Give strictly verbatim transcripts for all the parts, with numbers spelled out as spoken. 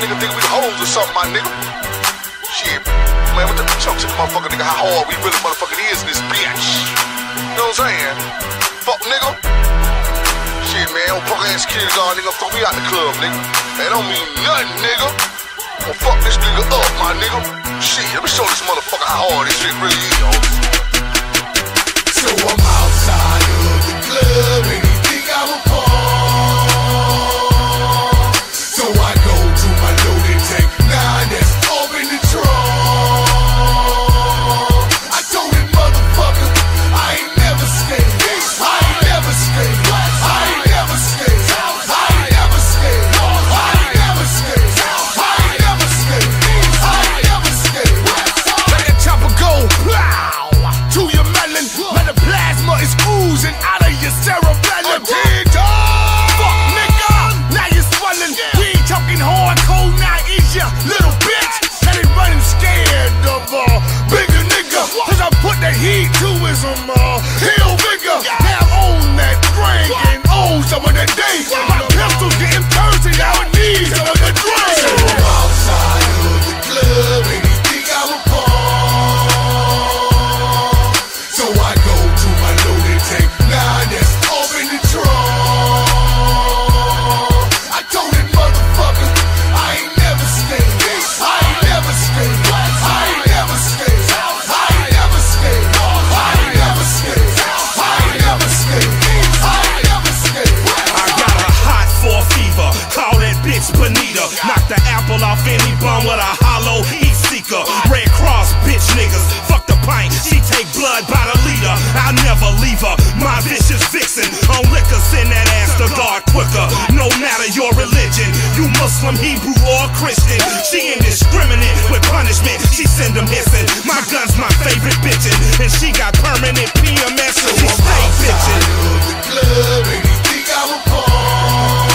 nigga think we hoes or something, my nigga. Shit, man, what the chunks in the motherfucker, nigga, how hard we really motherfucking is in this bitch. You know what I'm saying? Fuck, nigga. Shit, man, old punk ass kid guard, nigga, fuck me out the club, nigga. That don't mean nothing, nigga. Well, fuck this nigga up, my nigga. Shit, let me show this motherfucker how hard this shit really is, yo. So I'm outside of the club and he think I'm a pawn. So I go to my loaded tank, nine that's off in the trunk. I told that motherfucker, I ain't never scared. I ain't never scared. I ain't never scared. I ain't never scared. I ain't never scared. I ain't never scared. I ain't never scared. Let that chopper go, plow, to your melon. Let the plasma is oozing out of your cerebellum. Fuck, nigga, now you're swelling. We ain't talking hardcore, now is ya, little bitch. That ain't running scared of a uh, bigger nigga. Cause I put the heat to his um, uh, heel vigor. Now I'm on that drink and own some of that day. My pistol's getting thirsty, now it needs some of the drink. So I'm outside of the club and he think I'm a pawn. So I go to my loaded tank, nine that's off in the trunk. I told that motherfucker, I ain't never scared. I ain't never scared. I ain't never scared. I ain't never scared. I ain't never scared. I ain't never scared. I ain't never scared. I got a hot for fever, call that bitch Bonita. Knock the apple off any bum with a hollow heat seeker. Red Cross bitch niggas, fuck the pint, she take blood by the liter. I'll never leave her, my vicious vixen. On liquor, send that ass to God quicker. No matter your religion, you Muslim, Hebrew, or Christian. She indiscriminate with punishment, she send them hissing. My gun's my favorite bitchin', and she got permanent P M S, so she stay bitchin'. The club and he think I'm a pawn.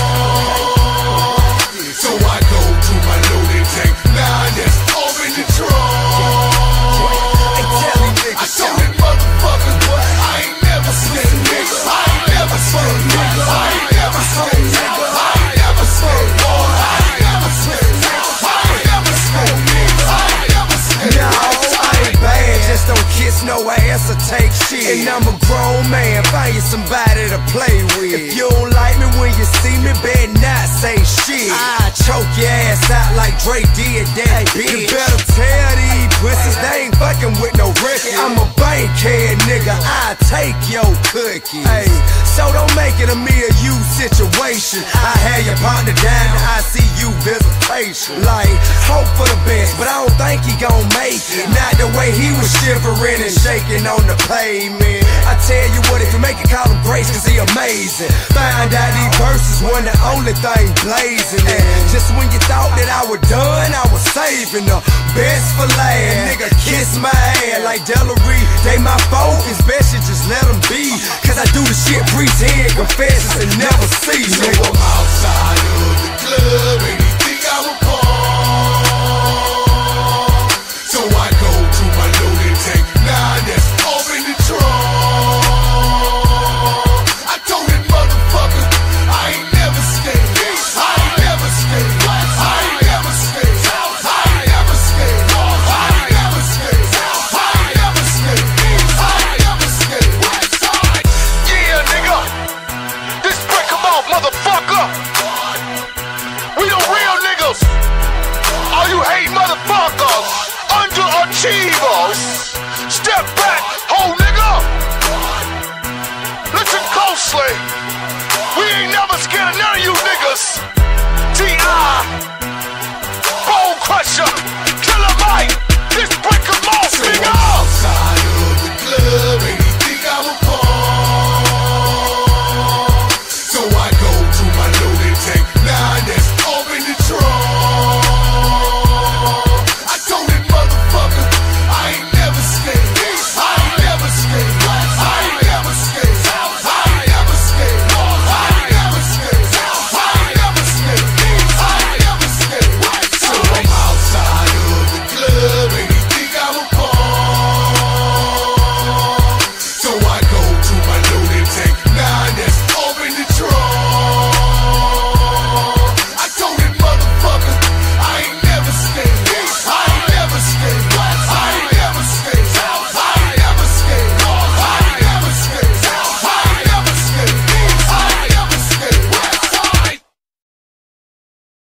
So I go to my loaded tank, nine that's off in the trunk. I told that motherfucker, I ain't never scared, nigga. I ain't never scared, nigga. I ain't never scared, nigga. I ain't never scared, boy. I ain't never scared, nigga. I ain't never scared, nigga. I ain't never scared. No, I ain't bad, just don't kiss no ass or take shit. And I'm a grown man, find you somebody to play with. If you don't like me when you see me, better not say shit. I choke your ass out like Drake did that bitch. You better tell these pussies they ain't fucking with no record. I'm a bankhead nigga, I take your cookies. Hey, so don't make it a me or you situation. I had your partner down to I C U visitation. Like, hope for the best, but I don't think he gon' make it. Not the way he was shivering and shaking on the pavement. I tell you what, if you make it, call him Grace, cause he amazing. Find out these verses wasn't the only thing blazing. And just when you thought that I was done, I was saving the best for last. Nigga, kiss my ass like Delary. They my focus, best you just let them be. Cause I do the shit pretend, confesses, and never see. So I'm outside of the club and he think I'm a pawn. So I go to my loaded tank, nine that's off in the trunk. I told that motherfucker, I ain't never scared. I ain't never scared. I ain't never scared. I ain't never scared. I ain't never scared. I ain't never scared. I ain't never scared. Yeah, nigga. This break 'em off, motherfucker. We the real niggas. All you hate motherfuckers, underachievers. Step back, ho nigga. Listen closely. We ain't never scared of none of you niggas. T I Bone Crusher.